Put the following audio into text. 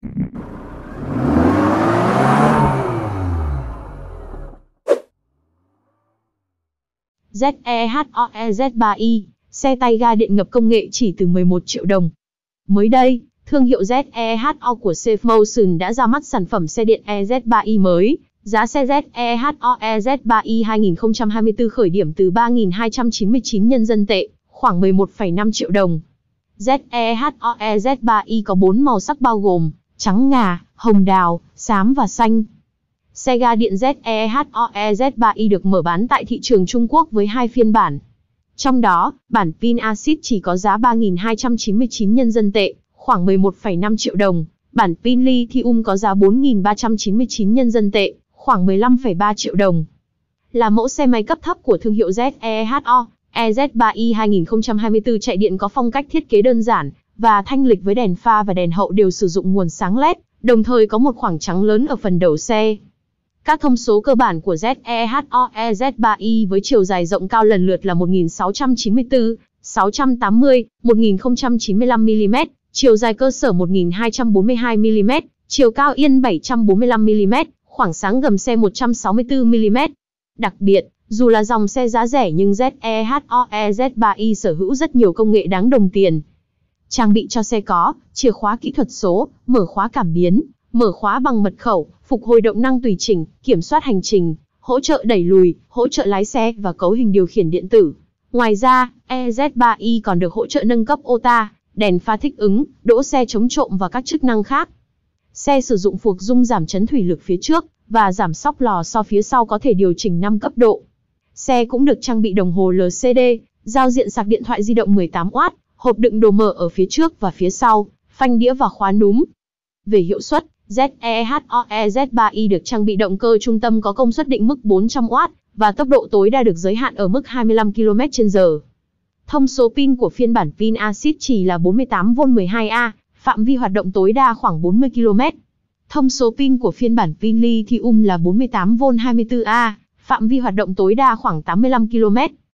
ZEHOE Z3i, xe tay ga điện ngập công nghệ chỉ từ 11 triệu đồng. Mới đây, thương hiệu ZEHO của Safe Motion đã ra mắt sản phẩm xe điện EZ3i mới. Giá xe ZEHOE Z3i 2024 khởi điểm từ 3.299 nhân dân tệ, khoảng 11,5 triệu đồng. ZEHOE Z3i có 4 màu sắc bao gồm trắng ngà, hồng đào, xám và xanh. Xe ga điện ZEHOE Z3i được mở bán tại thị trường Trung Quốc với 2 phiên bản. Trong đó, bản pin axit chỉ có giá 3.299 nhân dân tệ, khoảng 11,5 triệu đồng. Bản pin lithium có giá 4.399 nhân dân tệ, khoảng 15,3 triệu đồng. Là mẫu xe máy cấp thấp của thương hiệu ZEHO, EZ3i 2024 chạy điện có phong cách thiết kế đơn giản và thanh lịch với đèn pha và đèn hậu đều sử dụng nguồn sáng LED, đồng thời có một khoảng trắng lớn ở phần đầu xe. Các thông số cơ bản của ZEHOE Z3i với chiều dài rộng cao lần lượt là 1.694, 680, 1.095mm, chiều dài cơ sở 1.242mm, chiều cao yên 745mm, khoảng sáng gầm xe 164mm. Đặc biệt, dù là dòng xe giá rẻ nhưng ZEHOE Z3i sở hữu rất nhiều công nghệ đáng đồng tiền. Trang bị cho xe có chìa khóa kỹ thuật số, mở khóa cảm biến, mở khóa bằng mật khẩu, phục hồi động năng tùy chỉnh, kiểm soát hành trình, hỗ trợ đẩy lùi, hỗ trợ lái xe và cấu hình điều khiển điện tử. Ngoài ra, EZ3i còn được hỗ trợ nâng cấp ô ta, đèn pha thích ứng, đỗ xe chống trộm và các chức năng khác. Xe sử dụng phuộc dung giảm chấn thủy lực phía trước và giảm xóc lò xo phía sau có thể điều chỉnh 5 cấp độ. Xe cũng được trang bị đồng hồ LCD, giao diện sạc điện thoại di động 18W, hộp đựng đồ mở ở phía trước và phía sau, phanh đĩa và khóa núm. Về hiệu suất, ZEHOE Z3i được trang bị động cơ trung tâm có công suất định mức 400W và tốc độ tối đa được giới hạn ở mức 25 km/h. Thông số pin của phiên bản pin axit chỉ là 48V 12A, phạm vi hoạt động tối đa khoảng 40 km. Thông số pin của phiên bản pin lithium là 48V 24A, phạm vi hoạt động tối đa khoảng 85 km.